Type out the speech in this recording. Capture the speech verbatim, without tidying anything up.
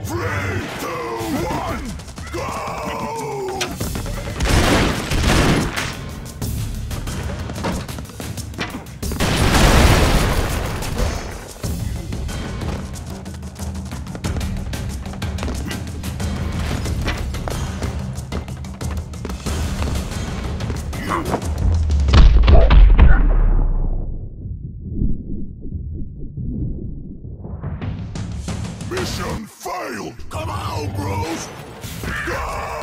Three, two, one, go! Mission failed! Come on, bros! Go!